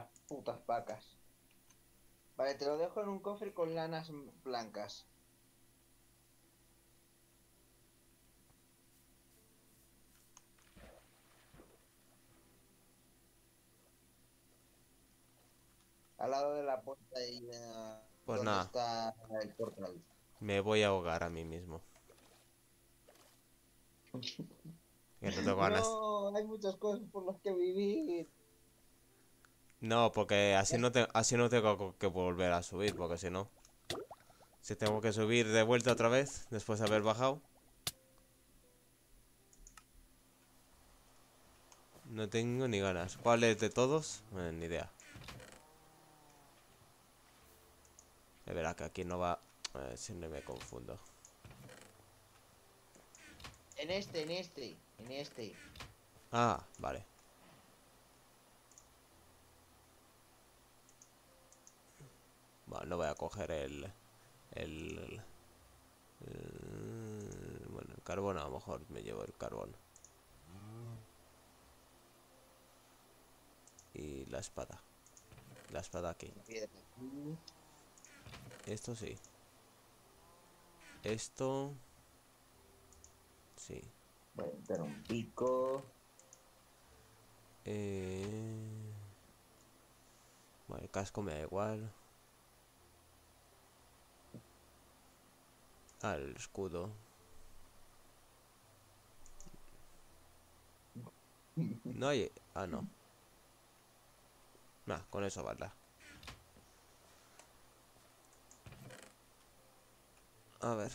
las putas vacas. Vale, te lo dejo en un cofre con lanas blancas. Al lado de la puerta y Pues donde nada, está el portal. me voy a ahogar a mí mismo. Que no tengo ganas. No, hay muchas cosas por las que vivir. No, porque así no tengo que volver a subir, porque si no. Si tengo que subir de vuelta otra vez, después de haber bajado. No tengo ni ganas. ¿Cuál es de todos? Ni idea. De verdad que aquí no va. Si no me confundo. En este. Ah, vale. Bueno, no voy a coger bueno, el carbón a lo mejor me llevo el carbón. Y la espada. La espada aquí. La piedra aquí. Esto sí. Esto. Sí. Voy a meter un pico. Eh... Bueno, el casco me da igual. Ah, el escudo. No hay. Ah, no. Nah, con eso vale. A ver.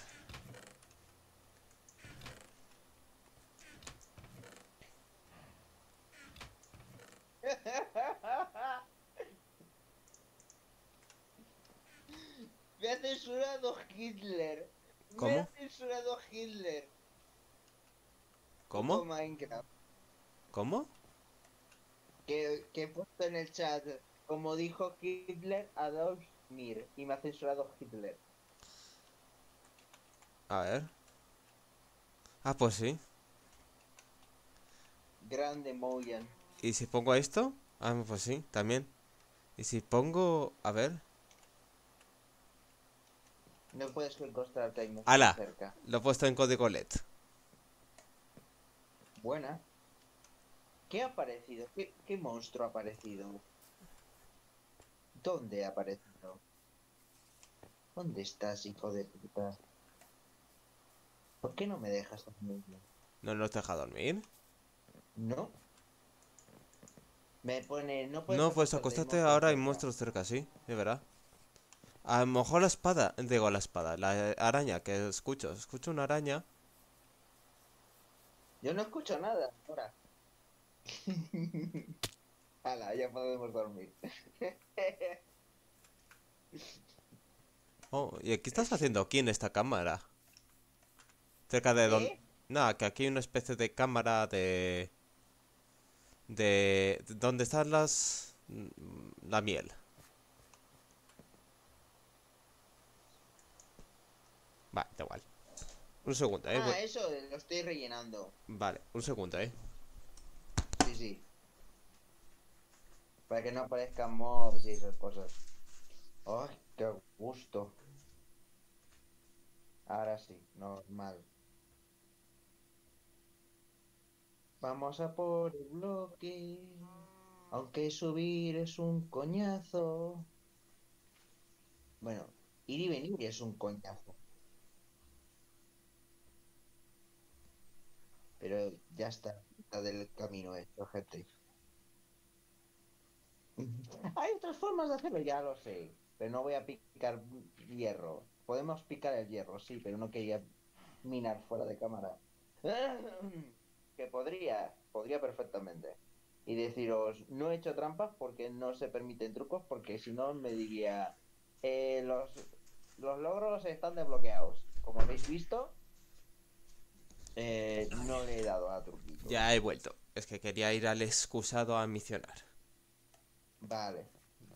Me ha censurado Hitler. Me ha ¿Cómo? censurado Hitler. Puto ¿Cómo? Minecraft. ¿Cómo? Que he puesto en el chat. Como dijo Hitler, Adolf Mir. Y me ha censurado Hitler. A ver. Ah, pues sí. Grande Moyan. ¿Y si pongo esto? Ah, pues sí, también. ¿Y si pongo... A ver. No puedes encontrar que hay monstruos ¡Hala! cerca. Lo he puesto en código LED. Buena. ¿Qué ha aparecido? ¿Qué monstruo ha aparecido? ¿Dónde ha aparecido? ¿Dónde estás, hijo de puta? ¿Por qué no me dejas dormir? ¿No nos deja dormir? ¿No? Me pone, no puedes No, pues acostarte, hay acostate monstruos ahora, hay cerca. monstruos cerca, sí, de verdad. A lo mejor la espada, digo la espada, la araña que escucho una araña. Yo no escucho nada ahora. Hala, ya podemos dormir. Oh, ¿y qué estás haciendo aquí en esta cámara? Cerca de donde... ¿Qué? Nada, que aquí hay una especie de cámara de donde están la miel. Vale, da igual. Un segundo, Ah, eso lo estoy rellenando. Vale, un segundo, Sí, sí. Para que no aparezcan mobs y esas cosas. ¡Ay, qué gusto! Ahora sí, normal. Vamos a por el bloque. Aunque subir es un coñazo. Bueno, ir y venir es un coñazo. Pero ya está del camino hecho, gente. Hay otras formas de hacerlo, ya lo sé. Pero no voy a picar hierro. Podemos picar el hierro, sí, pero no quería minar fuera de cámara. Que podría perfectamente. Y deciros, no he hecho trampas porque no se permiten trucos, porque si no me diría, los logros están desbloqueados. Como habéis visto, no le he dado a truquitos. ya he vuelto. Es que quería ir al excusado a misionar. Vale.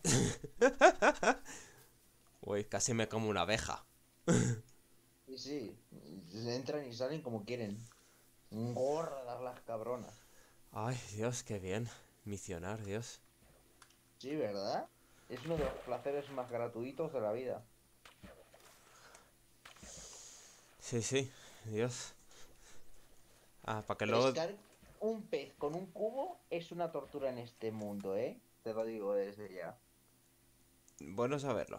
Uy, casi me como una abeja. Y sí, entran y salen como quieren. Gordas las cabronas. Ay, Dios, qué bien. Misionar, Dios. Sí, ¿verdad? Es uno de los placeres más gratuitos de la vida. Sí, sí, Dios. Ah, para que luego... Pescar un pez con un cubo es una tortura en este mundo, ¿eh? Te lo digo desde ya. Bueno saberlo.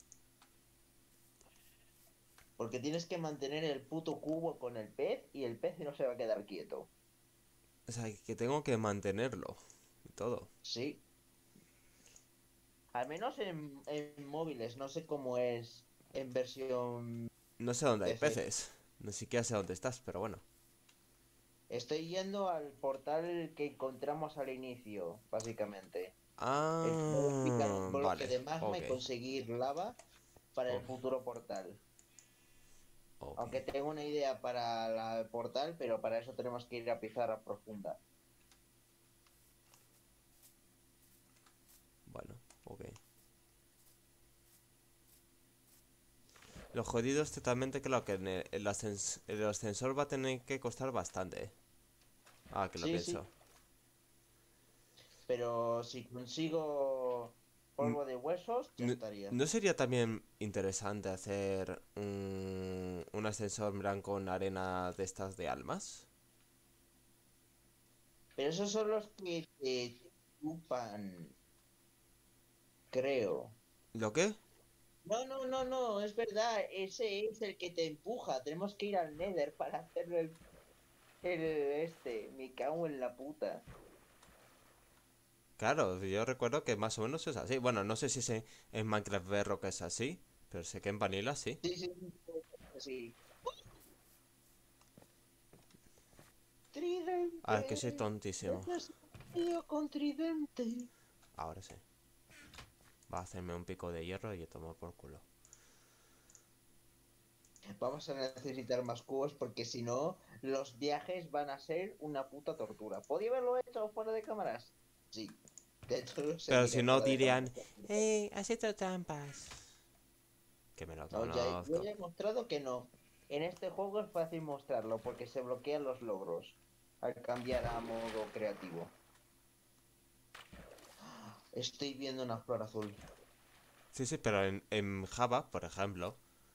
Porque tienes que mantener el puto cubo con el pez y el pez no se va a quedar quieto. O sea, que tengo que mantenerlo. Y todo. Sí. Al menos en móviles, no sé cómo es en versión No sé dónde hay PC. peces. Ni siquiera sé dónde estás, pero bueno. Estoy yendo al portal que encontramos al inicio, básicamente. Debo picar un Ah, bloque vale. de magma Ok. y conseguir lava para el Ok. futuro portal. Ok. Aunque tengo una idea para el portal, pero para eso tenemos que ir a pizarra profunda. Bueno, ok. Lo jodido es totalmente claro que el ascensor va a tener que costar bastante. Ah, que lo Sí, sí, pienso. pero si consigo N- polvo de huesos, ya n- estaría. ¿No sería también interesante hacer un ascensor en plan con arena de estas de almas? Pero esos son los que te chupan, creo. ¿Lo qué? No, no, no, no, es verdad, ese es el que te empuja. Tenemos que ir al Nether para hacerlo me cago en la puta. Claro, yo recuerdo que más o menos es así. Bueno, no sé si en Minecraft Bedrock es así, pero sé que en Vanilla sí. Sí, sí, sí, sí. Ah, que soy Tridente, tontísimo. necesito con tridente. Ahora sí. Va a hacerme un pico de hierro y yo tomo por culo. Vamos a necesitar más cubos porque si no, los viajes van a ser una puta tortura. ¿Podía haberlo hecho fuera de cámaras? Sí. De hecho, lo Pero si seguiré no fuera de dirían, cámaras. has hecho trampas. Que me lo No, ya, yo conozco. ya he mostrado que no. En este juego es fácil mostrarlo porque se bloquean los logros al cambiar a modo creativo. Estoy viendo una flor azul. Sí, sí, pero en Java, por ejemplo,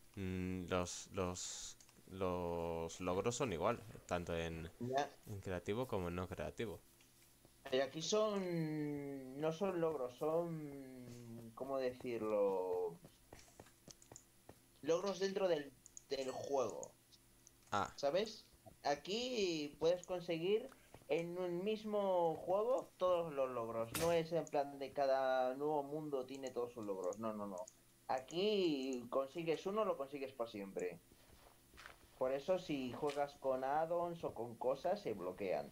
los logros son igual, tanto Ya, en creativo como en no creativo. pero aquí no son logros, son, ¿cómo decirlo? Logros dentro del juego, Ah, ¿sabes? Aquí puedes conseguir en un mismo juego todos los logros. No es en plan de cada nuevo mundo tiene todos sus logros. No, no, no. Aquí consigues uno, lo consigues para siempre. Por eso si juegas con add-ons o con cosas se bloquean.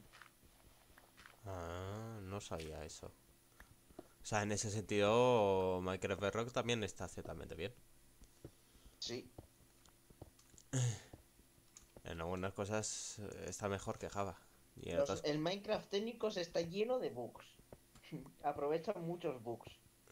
no sabía eso. O sea, en ese sentido, Minecraft Bedrock también está ciertamente bien. Sí. En algunas cosas está mejor que Java. Y en otras... El Minecraft técnicos está lleno de bugs. Aprovechan muchos bugs.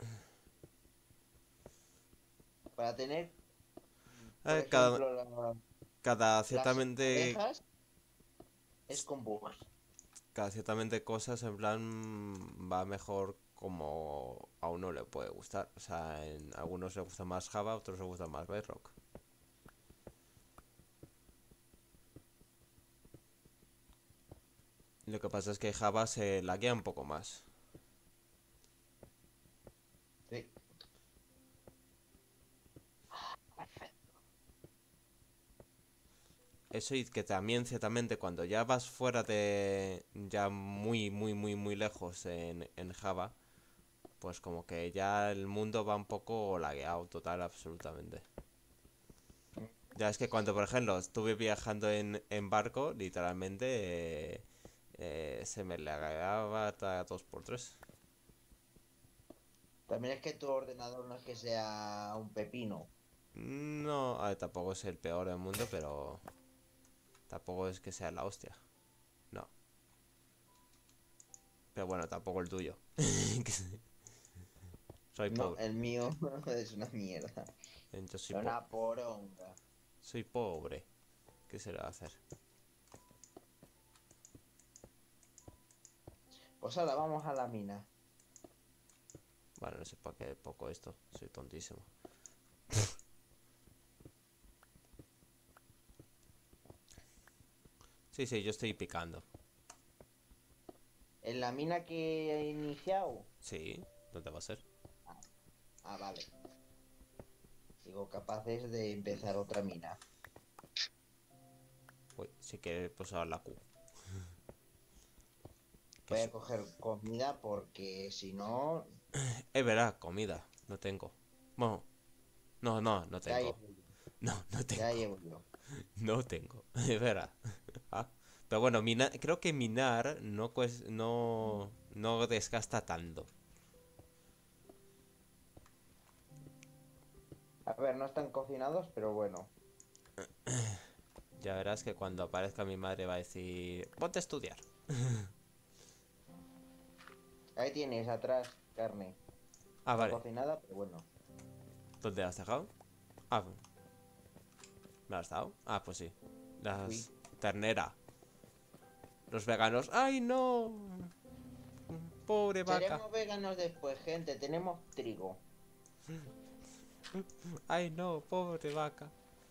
Para tener, por eh, cada, ejemplo, cada las ciertamente abejas es con bugs. cada ciertamente cosas en plan va mejor como a uno le puede gustar. O sea, en algunos le gusta más Java, a otros le gusta más Bedrock. Lo que pasa es que Java se laguea un poco más. Sí. Eso y que también ciertamente cuando ya vas fuera de... ya muy, muy, muy, muy lejos en Java, pues como que ya el mundo va un poco lagueado, total, absolutamente. Ya es que cuando, por ejemplo, estuve viajando en barco, literalmente se me lagueaba hasta 2x3. También es que tu ordenador no es que sea un pepino. No, a ver, tampoco es el peor del mundo, pero tampoco es que sea la hostia. No, pero bueno, tampoco el tuyo. Soy No, pobre. el mío es una mierda. Yo soy, Una poronga. soy pobre. ¿Qué se le va a hacer? Pues ahora vamos a la mina. Bueno, no sé para qué poco esto. Soy tontísimo. Sí, sí, yo estoy picando. En la mina que he iniciado. Sí, ¿dónde va a ser? Vale. Digo, capaces de empezar otra mina. Uy, si quieres pulsar la Q. Que Voy es... a coger comida porque si no, Es verdad, comida. No tengo. Bueno, no ya tengo. llevo yo. No Ya tengo. llevo yo. No tengo. Es verdad. Ah, pero bueno, creo que minar no desgasta tanto. A ver, no están cocinados, pero bueno. Ya verás que cuando aparezca mi madre va a decir, ponte a estudiar. Ahí tienes atrás carne. Ah, No vale. cocinada, pero bueno. ¿Dónde la has dejado? Ah, ¿me la has dado? Ah, pues sí. Uy. Las ternera. Los veganos. ¡Ay, no! Pobre vaca. Seremos veganos después, gente. Tenemos trigo. ¡Ay, no! Pobre vaca.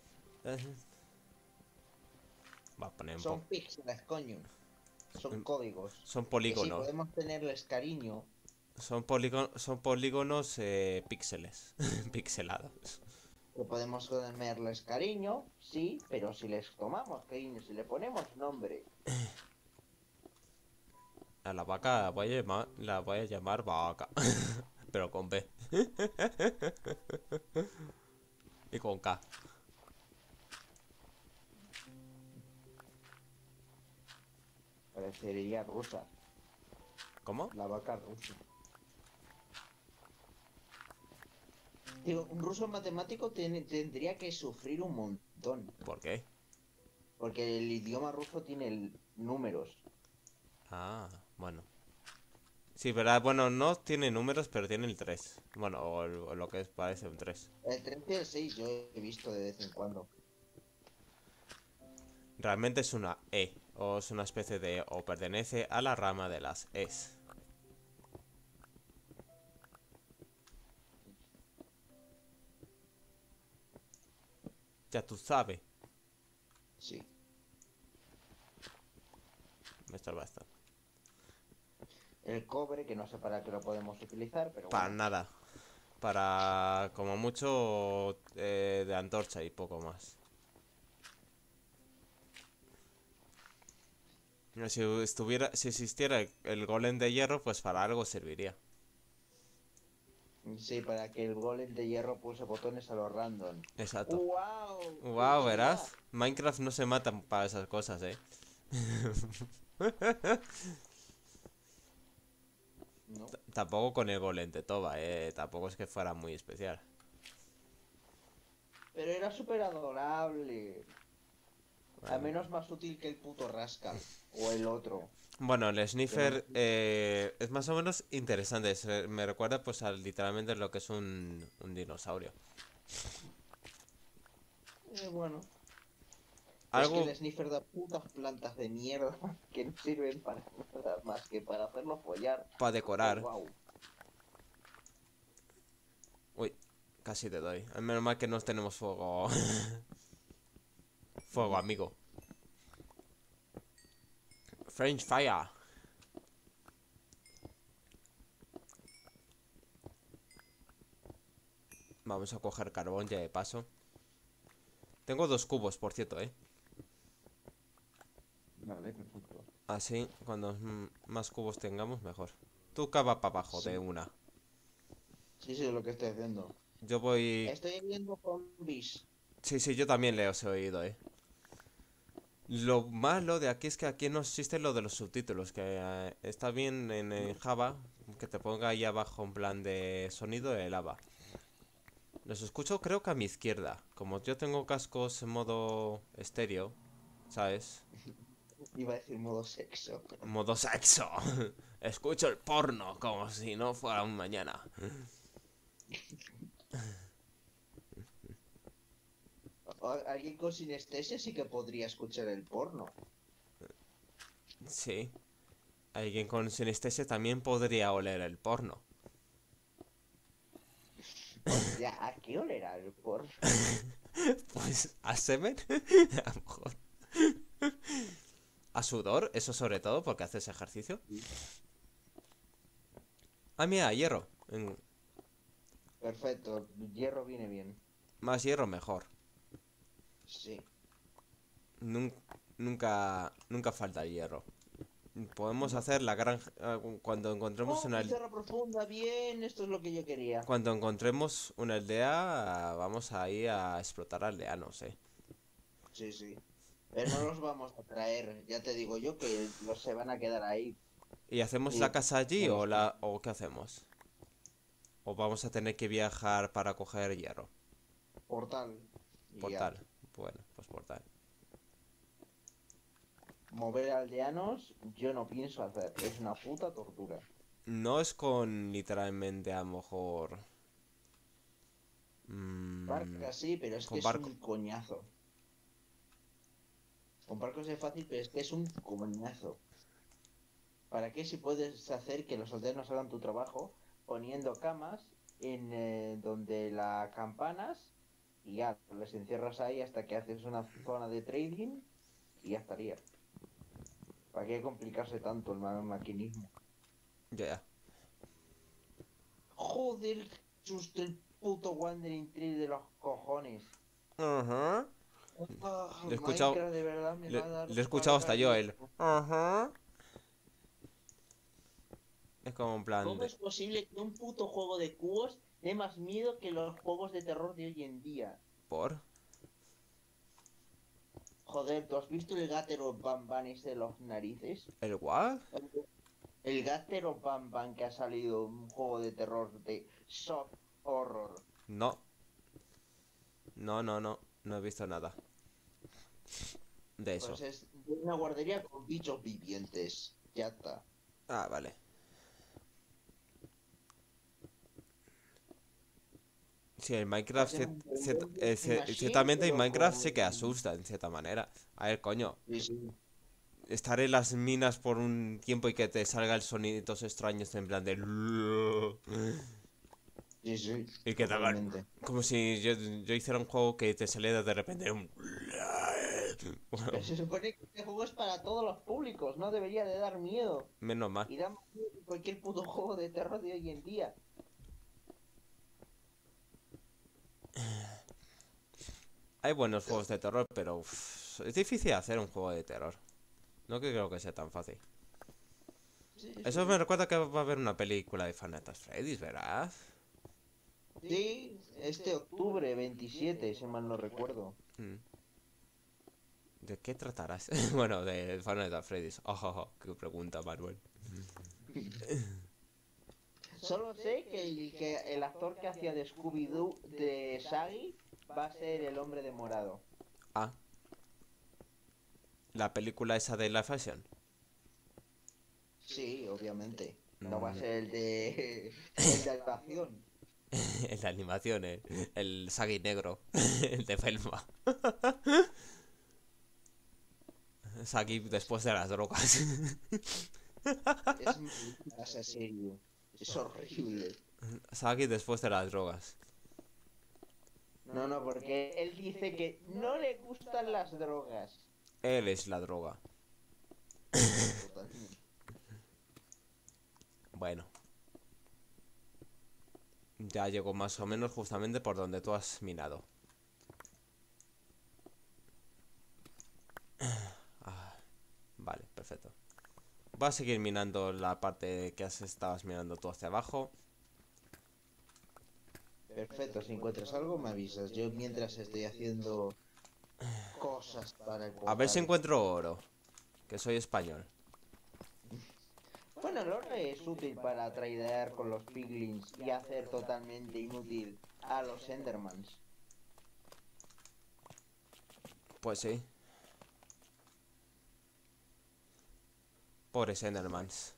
Va a poner un Son poco. píxeles, coño. Son códigos. Son Que sí, polígonos. podemos tenerles cariño. Son polígonos píxeles. Pixelados. Que podemos tenerles cariño, sí, pero si les tomamos cariño, si le ponemos nombre. A la vaca la voy a llamar vaca. Pero con B. Y con K. Parecería rusa. ¿Cómo? La vaca rusa. Digo, un ruso matemático tendría que sufrir un montón. ¿Por qué? Porque el idioma ruso tiene números. Ah, bueno. Sí, verdad, bueno, no tiene números, pero tiene el 3. Bueno, o lo que parece un 3. El 3 y el 6 yo he visto de vez en cuando. Realmente es una E, o es una especie de, o pertenece a la rama de las Es. Ya tú sabes. Sí. Me estorba esto. El cobre, que no sé para qué lo podemos utilizar, pero Para bueno. nada. Para, como mucho, de antorcha y poco más. Si existiera el golem de hierro, pues para algo serviría. Sí, para que el golem de hierro pulse botones a lo random. Exacto. ¡Wow! Wow, ¡Genialidad! verás. Minecraft no se mata para esas cosas, eh. No. Tampoco con el golem de Toba, tampoco es que fuera muy especial. Pero era súper adorable. Al Bueno, menos más útil que el puto Rascal. O el otro. bueno, el Que no sniffer es más o menos interesante. Me recuerda pues a literalmente lo que es un dinosaurio. bueno. Es que Algo el sniffer da putas plantas de mierda que no sirven para nada más que para hacerlo follar. para Oh, decorar. wow. Uy, casi te doy. Menos mal que no tenemos fuego. Fuego, amigo. French fire. Vamos a coger carbón ya de paso. Tengo 2 cubos, por cierto, eh. Vale, perfecto. Así, cuando más cubos tengamos, mejor. Tú cava para abajo de Sí, una. sí, sí, es lo que estoy haciendo. Yo voy... Estoy viendo zombies. Sí, sí, yo también le os he oído, eh. Lo malo de aquí es que aquí no existe lo de los subtítulos, que está bien en Java que te ponga ahí abajo en plan de sonido de lava. Los escucho creo que a mi izquierda. Como yo tengo cascos en modo estéreo, ¿sabes? Iba a decir modo sexo. Modo sexo. Escucho el porno como si no fuera un mañana. Alguien con sinestesia sí que podría escuchar el porno. Sí. Alguien con sinestesia también podría oler el porno. Hostia, ¿a qué olerá el por? Pues a semen, a lo mejor. A sudor, eso sobre todo porque haces ejercicio. Ah, mira, hierro. Perfecto, hierro viene bien. Más hierro, mejor. Sí. Nun- nunca falta el hierro. Podemos No. hacer la granja cuando encontremos Oh, pizarra profunda, bien, esto es lo que yo quería. cuando encontremos una aldea, vamos a ir a explotar aldeanos, eh. Sí, sí. Pero no los vamos a traer, ya te digo yo que los se van a quedar ahí. ¿Y hacemos la Y casa allí no o los o qué hacemos? ¿O vamos a tener que viajar para coger hierro? portal. Y ya. Portal. Bueno, pues portal. Mover aldeanos, yo no pienso hacer. Es una puta tortura. No es con literalmente a lo mejor Barca sí, pero es que con es barco. un coñazo. Con barcos es fácil, pero es que es un coñazo. ¿Para qué si puedes hacer que los aldeanos hagan tu trabajo poniendo camas en donde las campanas y ya les encierras ahí hasta que haces una zona de trading y ya estaría? ¿Para qué complicarse tanto el maquinismo? Ya, ya. Joder, justo el puto Wandering Tree de los cojones. Ajá. Le he escuchado. Minecraft de verdad me va a dar Le he escuchado hasta yo palgaría. el. Ajá. Es como un plan ¿Cómo de. es posible que un puto juego de cubos dé más miedo que los juegos de terror de hoy en día? ¿Por? Joder, ¿tú has visto el Gatero Bam Bam ese de los narices? ¿El what? El Gatero Bam Bam que ha salido un juego de terror de soft horror. No. No. No he visto nada de eso. Pues es de una guardería con bichos vivientes. Ya está. Ah, vale. Sí, el Minecraft, Hacen un machine, ciertamente en pero Minecraft con... sí que asusta, en cierta manera. A ver, coño, Sí, sí. estar en las minas por un tiempo y que te salga el sonidos extraños en plan de... Sí, sí, Y que te haga... totalmente. Como si yo hiciera un juego que te saliera de repente un... Pero Bueno, se supone que este juego es para todos los públicos, no debería de dar miedo. menos mal. Y da más miedo que cualquier puto juego de terror de hoy en día. Hay buenos juegos de terror, pero es difícil hacer un juego de terror. No creo que sea tan fácil. Sí, Eso me sí. recuerda que va a haber una película de Final Fantasy Freddy's, ¿verdad? Sí, este octubre 27, si mal no recuerdo. Mm. ¿De qué tratarás? Bueno, de Final Fantasy Freddy's. Ojo, qué pregunta, Manuel. Solo sé que el actor que hacía de Scooby-Doo de Shaggy va a ser el hombre de morado. Ah, la película esa de la fashion. Sí, obviamente. No va a Mm, ser el de el de actuación. en la animación, el Sagi negro, el de Velma. Sagi después de las drogas. Es maldita esa serie. Es horrible. Sagi después de las drogas. No, no, porque él dice que no le gustan las drogas. Él es la droga. Totalmente. Bueno, ya llegó más o menos justamente por donde tú has minado. Ah, vale, perfecto. Va a seguir minando la parte que estabas minando tú hacia abajo. Perfecto, si encuentras algo me avisas. Yo mientras estoy haciendo cosas para el A ver si portal. encuentro oro, que soy español. Bueno, el oro es útil para tradear con los piglins y hacer totalmente inútil a los endermans. Pues sí, pobres Endermans.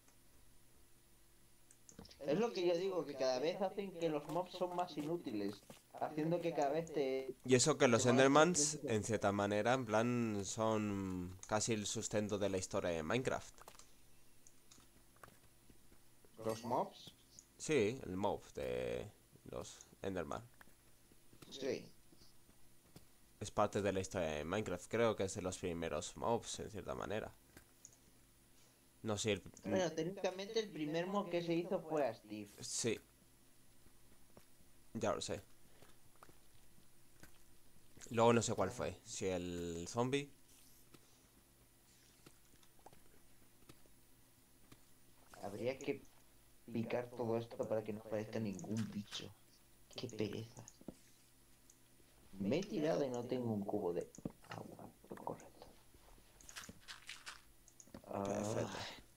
Es lo que yo digo, que cada vez hacen que los mobs son más inútiles, haciendo que cada vez Y eso que te los conozcan Endermans, en cierta manera, en plan, son casi el sustento de la historia de Minecraft. los mobs. Sí, el mob de los Enderman. Sí. Es parte de la historia de Minecraft. Creo que es de los primeros mobs, en cierta manera. No sé, Bueno, técnicamente el primer mod que se hizo fue a Steve. sí, ya lo sé. Luego no sé cuál fue. Si el zombie. Habría que picar todo esto para que no parezca ningún bicho. Qué pereza. Me he tirado y no tengo un cubo de agua. Correcto. Perfecto.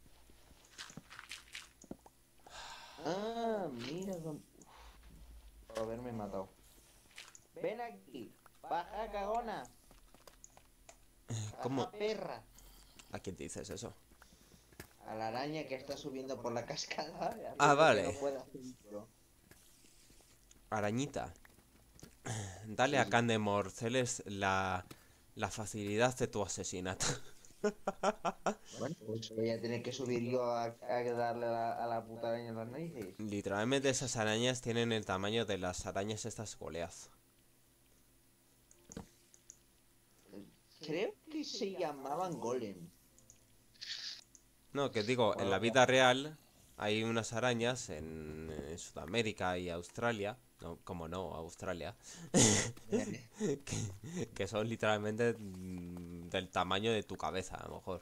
Mira dónde... Por haberme matado. Ven aquí. Baja, cagona. ¿Cómo? Baja, perra. ¿A quién te dices eso? A la araña que está subiendo por la cascada, Ah, haciendo que no vale. pueda hacerlo. Arañita. Dale a Sí. Candemorceles la facilidad de tu asesinato. Bueno, pues voy a tener que subir yo a darle a la puta araña en las narices. Literalmente esas arañas tienen el tamaño de las arañas estas Goliath. Creo que se llamaban golem. No, que digo, en la vida real hay unas arañas en Sudamérica y Australia. No, como no, Australia. Que son literalmente del tamaño de tu cabeza, a lo mejor.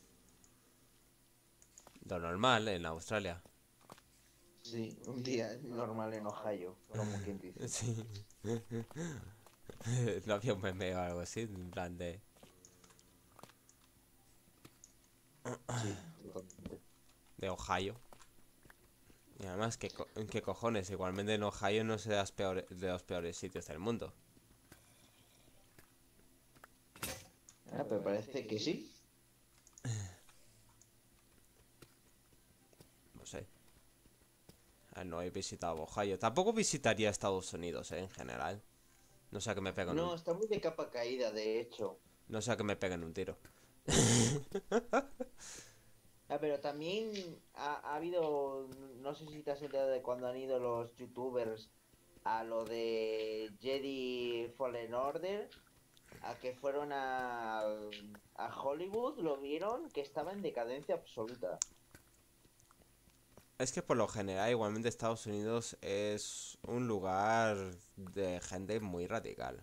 Lo normal en Australia. Sí, un día normal en Ohio, como quien dice. Sí. No había un meme o algo así, en plan de... Sí, totalmente. de Ohio. Y además, ¿qué cojones? Igualmente en Ohio no es de los peores sitios del mundo. Pero parece que sí. No sé. No he visitado Ohio. Tampoco visitaría Estados Unidos, en general. No sea que me peguen No, un... está muy de capa caída, de hecho. No sea que me peguen un tiro. Pero también ha habido, no sé si te has enterado de cuando han ido los youtubers a lo de Jedi Fallen Order, a que fueron a Hollywood, lo vieron que estaba en decadencia absoluta. Es que por lo general, igualmente Estados Unidos es un lugar de gente muy radical.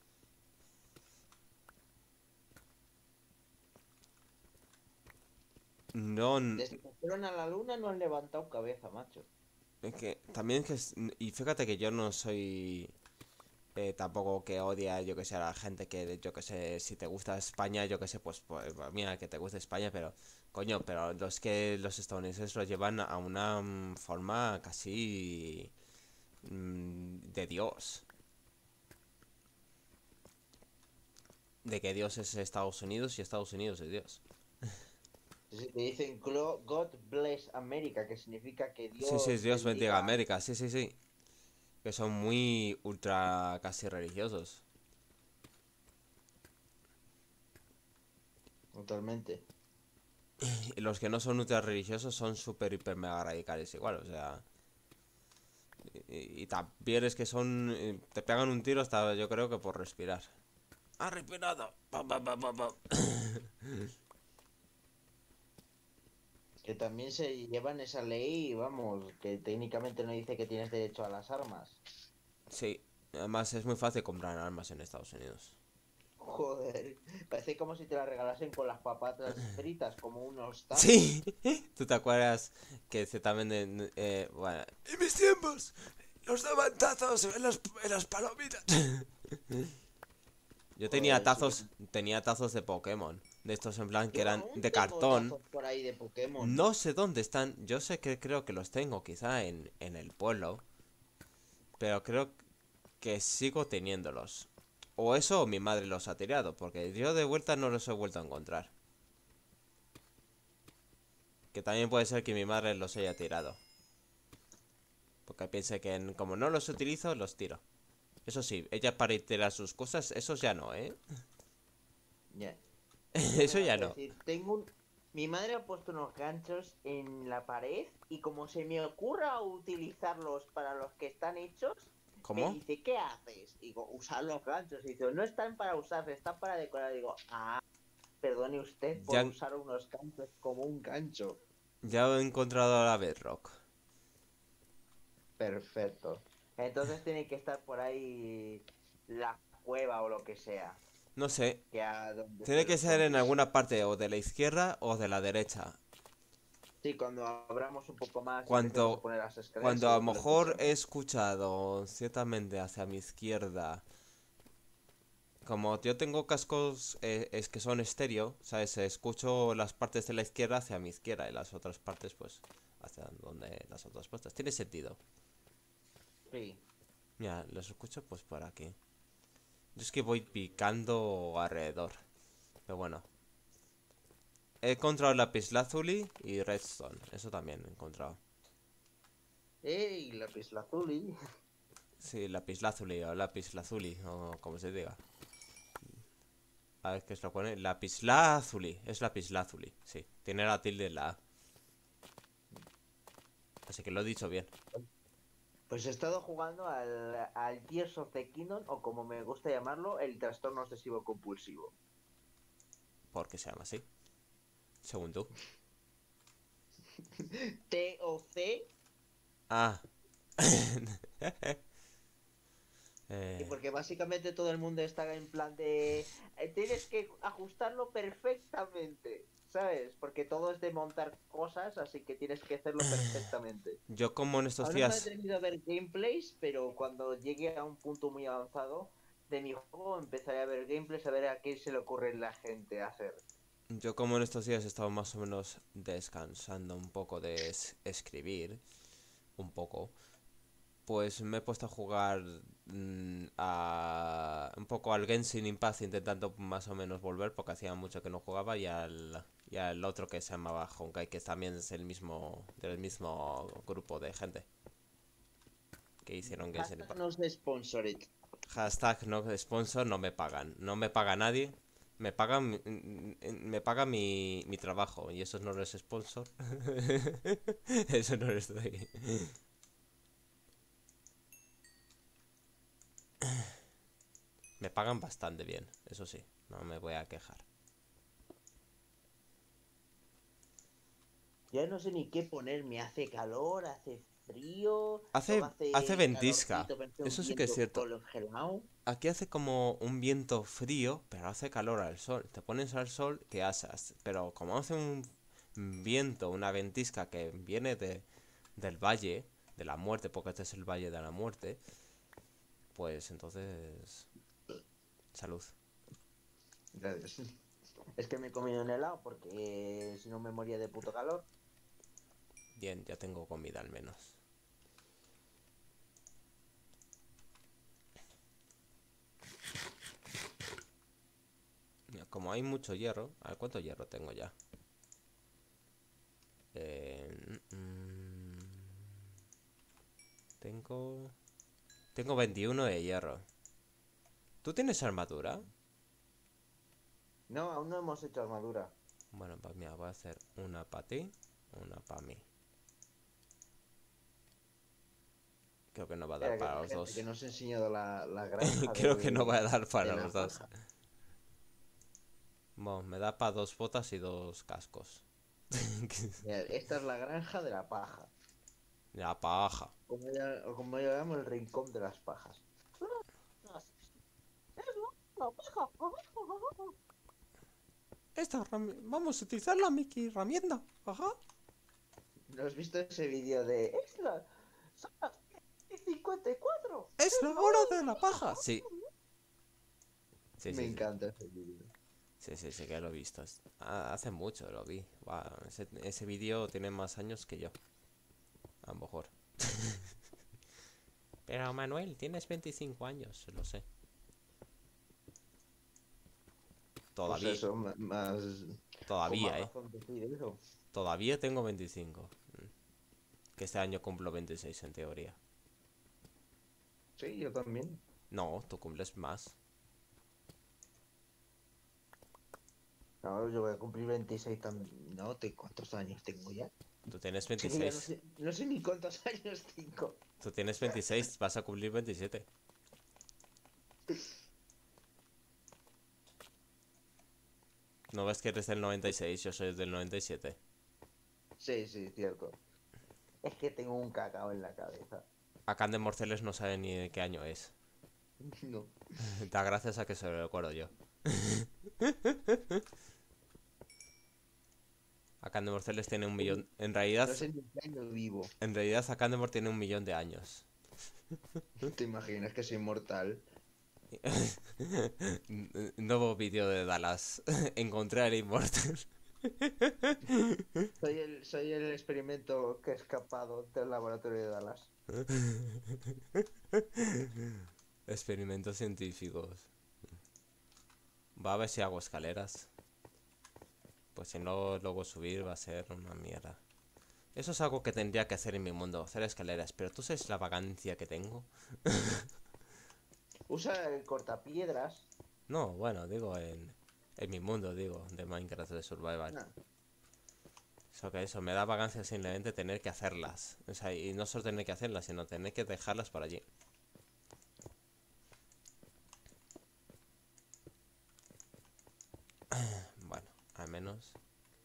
No, Desde que fueron a la luna no han levantado cabeza, macho. es que también y fíjate que yo no soy tampoco que odia, yo que sé, a la gente que, yo que sé, si te gusta España, yo que sé, pues mira, que te guste España, pero, coño, pero los que los estadounidenses lo llevan a una forma casi de Dios. De que Dios es Estados Unidos y Estados Unidos es Dios. Sí, te dicen God bless America, que significa que Sí, sí, Dios Dios bendiga a bendiga. América, sí, sí, sí. Que son muy ultra casi religiosos. Totalmente. Y los que no son ultra religiosos son súper, hiper, mega radicales igual, o sea... Y también es que son... te pegan un tiro hasta yo creo que por respirar. ¡Ha respirado! ¡Pam, pam, pam, pam, pam! Que también se llevan esa ley, vamos, que técnicamente no dice que tienes derecho a las armas. Sí, además es muy fácil comprar armas en Estados Unidos. Joder, parece como si te las regalasen con las papatas fritas, como unos tacos. Sí, ¿tú te acuerdas que se también bueno, en mis tiempos nos daban tazos en las palomitas? Yo Joder, sí que... tenía tazos de Pokémon, de estos en plan que Yo eran aún de tengo cartón. tazos por ahí de Pokémon. No sé dónde están, yo sé que creo que los tengo quizá en el pueblo, pero creo que sigo teniéndolos. O eso o mi madre los ha tirado, porque yo de vuelta no los he vuelto a encontrar. Que también puede ser que mi madre los haya tirado. Porque piense que como no los utilizo, los tiro. Eso sí, ella para tirar sus cosas, esos ya no, ¿eh? Ya. Yo me Eso vas ya a no. decir, Mi madre ha puesto unos ganchos en la pared y como se me ocurra utilizarlos para los que están hechos, me ¿Cómo? dice, ¿qué haces? Digo, usar los ganchos. Y dice, no están para usarse, están para decorar. Digo, perdone usted por Ya, usar unos ganchos como un gancho. ya he encontrado la Bedrock. Perfecto. Entonces tiene que estar por ahí la cueva o lo que sea, No sé. que a donde Tiene estén que los ser en zombies. alguna parte o de la izquierda o de la derecha. Sí, cuando abramos un poco más y empecemos a Cuando, poner las escaleras, cuando a lo seguro que lo mejor he encontramos. escuchado ciertamente hacia mi izquierda. Como yo tengo cascos es que son estéreo, ¿sabes? Escucho las partes de la izquierda hacia mi izquierda y las otras partes pues hacia donde las otras partes. Tiene sentido. Sí. Mira, los escucho pues por aquí. Yo es que voy picando alrededor. Pero bueno. He encontrado lapislázuli y redstone. Eso también he encontrado. ¡Ey! Lapislázuli. Sí, lapislázuli o lapislázuli o como se diga. A ver qué es lo que pone. Lapislázuli. Es lapislázuli. Sí, tiene la tilde en la A. Así que lo he dicho bien. Pues he estado jugando al Tears of the Kingdom, o como me gusta llamarlo, el trastorno obsesivo compulsivo. ¿Por qué se llama así? Según tú. TOC, Ah. y eh, porque básicamente todo el mundo está en plan de... tienes que ajustarlo perfectamente, ¿sabes? Porque todo es de montar cosas, así que tienes que hacerlo perfectamente. yo como en estos Aún no me he días... atrevido a ver gameplays, pero cuando llegue a un punto muy avanzado de mi juego, empezaré a ver gameplays, a ver a qué se le ocurre a la gente hacer. Yo como en estos días he estado más o menos descansando un poco de escribir. Un poco. Pues me he puesto a jugar un poco al Genshin Impact intentando más o menos volver porque hacía mucho que no jugaba y al otro que se llamaba Honkai que también es el mismo del mismo grupo de gente que hicieron Genshin Hashtag Impact. no se sponsored. Hashtag no sponsor, no me pagan. No me paga nadie. Me pagan, me paga mi trabajo y eso no es sponsor. Eso no es de... Me pagan bastante bien, eso sí, no me voy a quejar. Ya no sé ni qué ponerme. Hace calor, hace frío, luego Hace hace ventisca, calorcito, parece un eso sí que es viento cierto. congelado. Aquí hace como un viento frío, pero hace calor al sol. Te pones al sol, te asas. Pero como hace un viento, una ventisca que viene del valle de la muerte, porque este es el valle de la muerte, pues entonces... Salud. Gracias. Es que me he comido un helado porque si no me moría de puto calor. Bien, ya tengo comida al menos. Mira, como hay mucho hierro, a ver cuánto hierro tengo ya. Tengo... Tengo 21 de hierro. ¿Tú tienes armadura? No, aún no hemos hecho armadura. Bueno, pues mira, voy a hacer una para ti, una para mí. Creo que no va a dar Espera, para que los gente que dos. nos ha enseñado la granja Creo que no va a dar de para la los dos. paja. Bueno, me da para dos botas y dos cascos. Mira, esta es la granja de la paja. La paja. O como llamamos el rincón de las pajas. La paja. Vamos a utilizar la Mickey herramienta. Ajá. ¿No has visto ese vídeo de extra? Son las 54. Es Es la la hora hora de de la la paja. paja. Sí, sí, Me sí, sí. encanta ese vídeo. Sí, sí, sí que lo he visto. Hace mucho lo vi. Guau, ese vídeo tiene más años que yo. A lo mejor. Pero Manuel, tienes 25 años, lo sé. Pues Todavía, eso, más. Con más todavía, razón decir eso. Todavía tengo 25. Que este año cumplo 26 en teoría. Sí, yo también. No, tú cumples más. No, yo voy a cumplir 26 también. No, ¿cuántos años tengo ya? Tú tienes Sí que ya 26. no sé ni cuántos años tengo. Tú tienes 26, vas a cumplir 27. ¿No ves que eres del 96? Yo soy del 97. Sí, sí, cierto. Es que tengo un cacao en la cabeza. Acá de Morceles no sabe ni de qué año es. No, Da gracias a que se lo recuerdo yo. Acá de Morceles tiene un millón. no sé ni en qué año vivo. En realidad Acandemore tiene 1 millón de años. ¿Te imaginas que soy inmortal? Nuevo vídeo de Dallas. Encontrar Immortal. Soy el experimento que ha escapado del laboratorio de Dallas. Experimentos científicos. Va a ver si hago escaleras. Pues si no, luego subir va a ser una mierda. Eso es algo que tendría que hacer en mi mundo, hacer escaleras. Pero tú sabes la vagancia que tengo. Usa el cortapiedras. No, bueno, digo en mi mundo, digo, de Minecraft de Survival. Ah, Eso que eso, me da vagancia simplemente tener que hacerlas. O sea, y no solo tener que hacerlas, sino tener que dejarlas por allí. Bueno, al menos.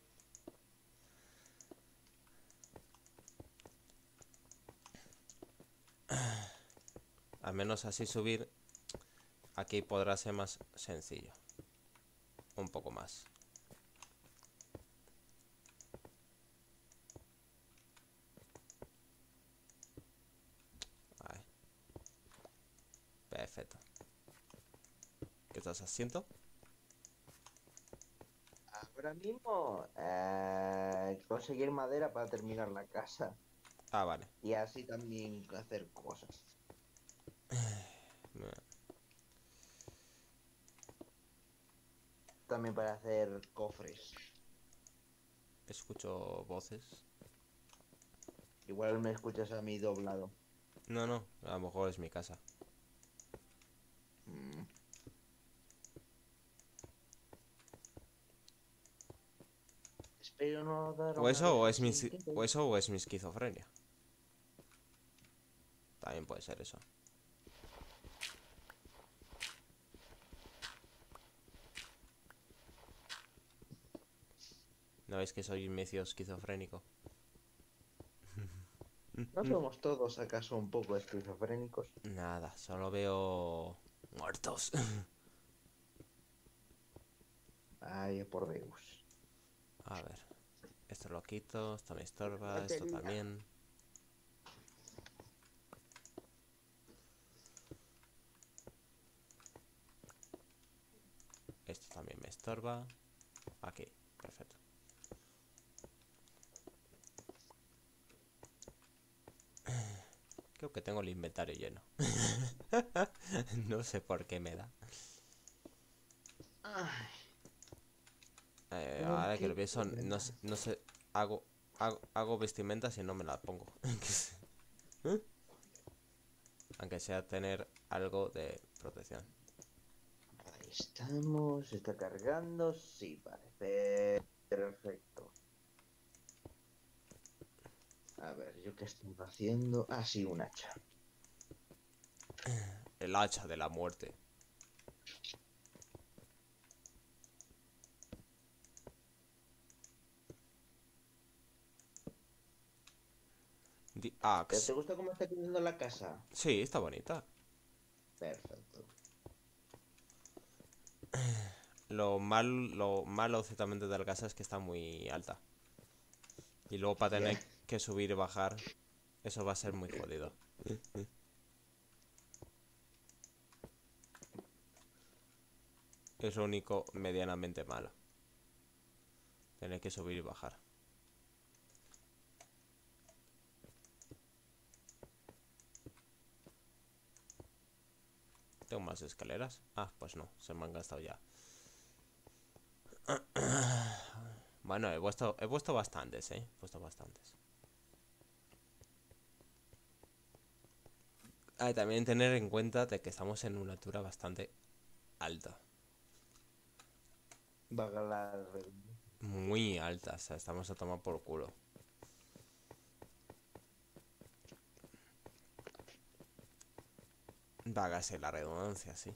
Al menos así subir. Aquí podrá ser más sencillo. Un poco más. Vale. Perfecto. ¿Qué estás haciendo? ahora mismo conseguir madera para terminar la casa. Ah, vale. Y así también hacer cosas. También para hacer cofres. Escucho voces. Igual me escuchas a mí doblado. No, no, a lo mejor es mi casa. Mm. Espero no dar O una eso abeja sin querer. o es mi esquizofrenia. También puede ser eso. ¿No veis que soy medio esquizofrénico? ¿No somos todos acaso un poco esquizofrénicos? Nada, solo veo muertos. Ay, por Dios. A ver, esto lo quito, esto me estorba, esto Batería. también. Esto también me estorba. Aquí, perfecto. Creo que tengo el inventario lleno. No sé por qué me da. Ay, ¿por Ahora que qué? lo pienso, no sé, hago vestimentas y no me las pongo. Aunque sea tener algo de protección. Ahí estamos, está cargando, sí, vale, perfecto. A ver, ¿yo qué estoy haciendo? Ah, sí, un hacha. El hacha de la muerte. The ¿Te Axe. gusta cómo está quedando la casa? Sí, está bonita. Perfecto. Lo malo ciertamente de la casa es que está muy alta. Y luego para Ya. tener que subir y bajar, eso va a ser muy jodido. Es lo único medianamente malo. Tener que subir y bajar. ¿Tengo más escaleras? Ah, pues no, se me han gastado ya. Bueno, he puesto bastantes, He puesto bastantes. Ah, y también tener en cuenta de que estamos en una altura bastante alta. Vaga la... Muy alta, o sea, estamos a tomar por culo. Vágase la redundancia, sí.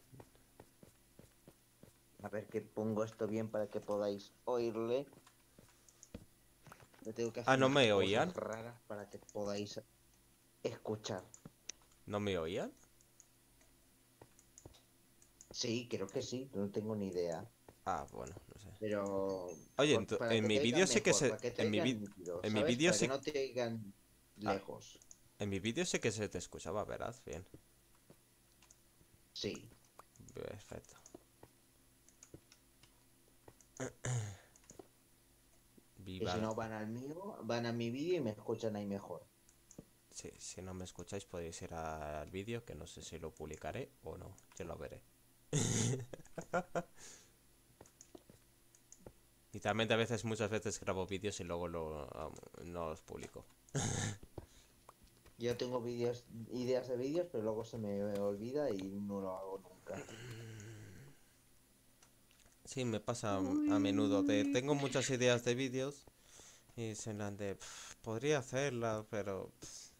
A ver que pongo esto bien para que podáis oírle. Le tengo que Ah, hacer ¿no unas me cosas oían? raras para que podáis escuchar. ¿No me oían? Sí, creo que sí, no tengo ni idea. Ah, bueno, no sé. Pero Oye, para en que mi te vídeo oigan sé que mejor, se... para que te En mi, oigan nítido, en mi ¿sabes? vídeo Para que sí... no te oigan Ah, lejos. en mi vídeo sé que se te escuchaba, ¿verdad? Bien. Sí. Perfecto. Y Viva si el... no van al mío, van a mi vídeo y me escuchan ahí mejor. Sí, si no me escucháis podéis ir al vídeo, que no sé si lo publicaré o no. Yo lo veré. Y también a veces, muchas veces grabo vídeos y luego no los publico. Yo tengo vídeos, ideas de vídeos, pero luego se me olvida y no lo hago nunca. Sí, me pasa a menudo. Uy. Tengo muchas ideas de vídeos y se me han de... podría hacerla, pero...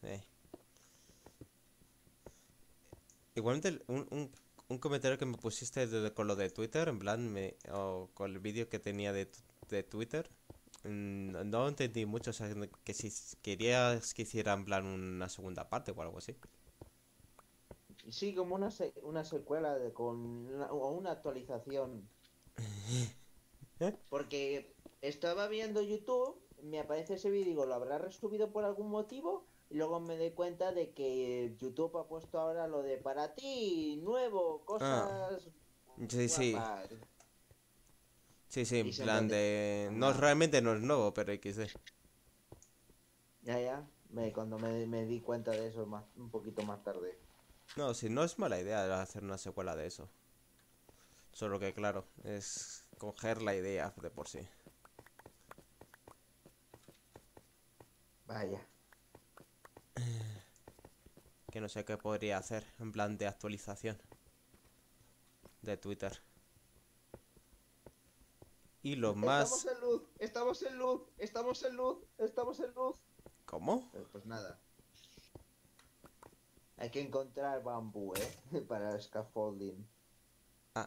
Igualmente, un comentario que me pusiste con lo de Twitter, en plan, o con el vídeo que tenía de Twitter, no entendí mucho, o sea, que si querías que hiciera en plan una segunda parte o algo así. Sí, como una secuela con o una actualización. ¿Eh? Porque estaba viendo YouTube, me aparece ese vídeo y digo, ¿lo habrá resubido por algún motivo? Y luego me doy cuenta de que YouTube ha puesto ahora lo de para ti, nuevo, Ah, cosas sí, sí, guapas. sí, sí, Y en se en plan plan de... de... No, Anda, realmente no es nuevo, pero XD. ya, ya. Cuando me di cuenta de eso más, un poquito más tarde. No, sí, no es mala idea hacer una secuela de eso. Solo que, claro, es coger la idea de por sí. Vaya. Que no sé qué podría hacer en plan de actualización de Twitter. Y lo Estamos más... en luz, estamos en luz, estamos en luz, estamos en luz. ¿Cómo? Pues nada. Hay que encontrar bambú, ¿eh? Para el scaffolding. Ah,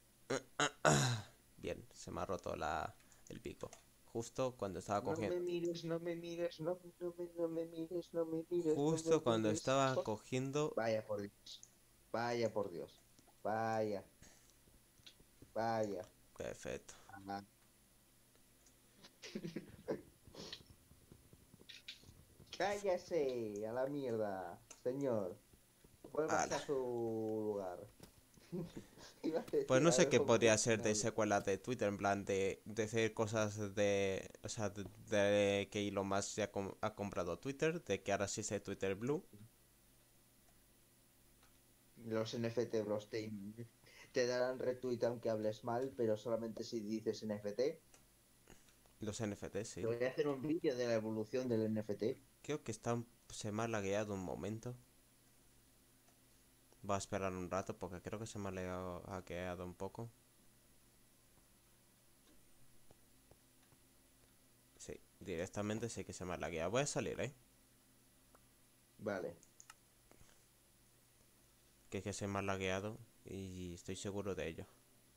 bien, se me ha roto el pico. Justo cuando estaba No me cogiendo... mires, no me mires, no me mires, no me mires, no me Justo cuando mires. estaba cogiendo... Vaya por Dios. Vaya por Dios. Vaya, vaya. Perfecto. Ajá. Cállese a la mierda, señor. Vuélvase a Ala. su lugar. Iba a Pues decir no sé qué algo podría muy ser de noble. secuela de Twitter, en plan de decir cosas de... O sea, de que Elon Musk ya ha comprado Twitter, de que ahora sí existe Twitter Blue. Los NFT, bros, te darán retweet aunque hables mal, pero solamente si dices NFT. Los NFT, Te sí. voy a hacer un vídeo de la evolución del NFT. Creo que se me ha lagueado un momento. Va a esperar un rato porque creo que se me ha hackeado un poco. Sí, directamente sí que se me ha lagueado. Voy a salir, ¿eh? Vale. Que es que se me ha lagueado y estoy seguro de ello.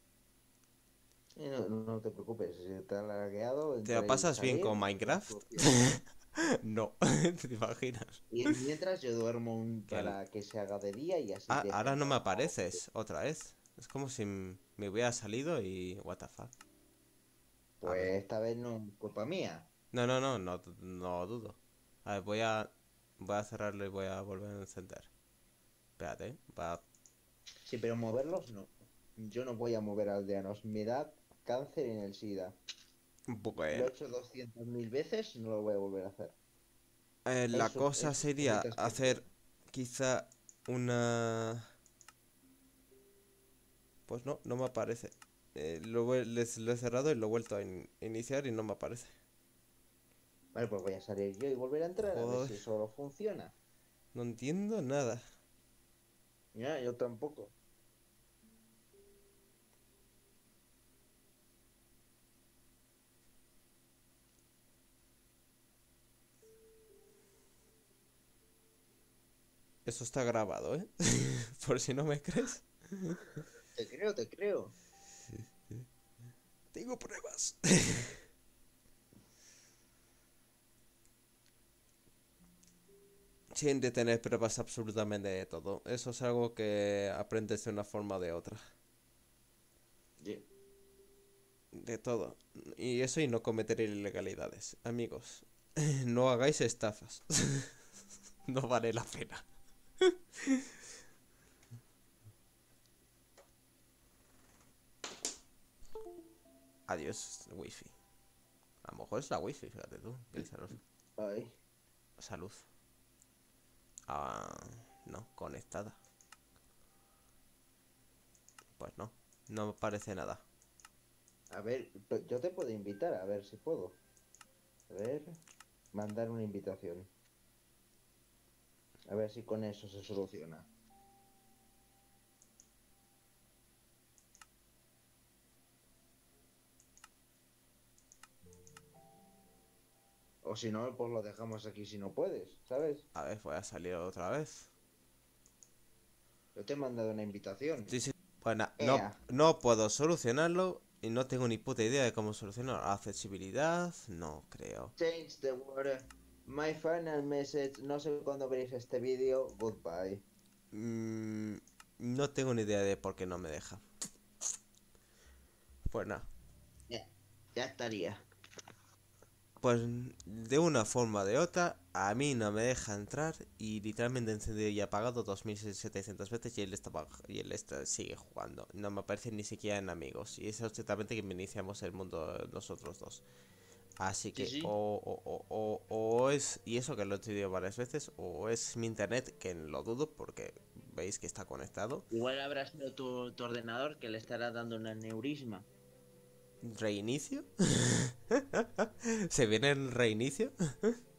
No, no te preocupes, si te ha lagueado, ¿Te lo entrar y pasas bien salir, con una Minecraft? solución. No, ¿te imaginas? Y mientras yo duermo Que para que se haga de día y así dejo ahora el no me trabajo. apareces otra vez. Es como si me hubiera salido y... What the fuck. A ver. Pues esta vez no es culpa mía. No, no, no, no, no dudo. A ver, voy a cerrarlo y voy a volver a encender. Espérate, va. Sí, pero moverlos no. Yo no voy a mover aldeanos. Me da cáncer en el SIDA. Lo he Bueno. hecho 200.000 veces y no lo voy a volver a hacer. La cosa En sus sería cositas que hacer tiene. quizá una... Pues no, no me aparece. Lo he cerrado y lo he vuelto a iniciar y no me aparece. Vale, pues voy a salir yo y volver a entrar a ver Joder, si solo funciona. no entiendo nada. Ya, yo tampoco. Eso está grabado, ¿eh? Por si no me crees. Te creo, te creo. Tengo pruebas. Sin de tener pruebas absolutamente de todo. Eso es algo que aprendes de una forma o de otra. Yeah. De todo. Y eso y no cometer ilegalidades. Amigos, no hagáis estafas. No vale la pena. Adiós, wifi. A lo mejor es la wifi, fíjate tú. Piénsalo. Ay. Salud. Ah, no, conectada. Pues no, no me parece nada. A ver, yo te puedo invitar, a ver si puedo. A ver, mandar una invitación. A ver si con eso se soluciona. O si no, pues lo dejamos aquí si no puedes, ¿sabes? A ver, voy a salir otra vez. Yo te he mandado una invitación. Sí, sí. Bueno, no, Ea. no puedo solucionarlo y no tengo ni puta idea de cómo solucionarlo. Accesibilidad, no creo. Change the word. My final message. No sé cuándo veréis este vídeo. Goodbye. No tengo ni idea de por qué no me deja. Pues nada. Ya estaría. Pues de una forma o de otra, a mí no me deja entrar y literalmente encendido y apagado 2700 veces y él sigue jugando. No me aparece ni siquiera en amigos. Y es exactamente que iniciamos el mundo nosotros dos. Así Sí, que sí. o es, y eso que lo he tenido varias veces, o es mi internet, que lo dudo porque veis que está conectado. Igual habrá sido tu ordenador que le estará dando un aneurisma. ¿Reinicio? ¿Se viene el reinicio?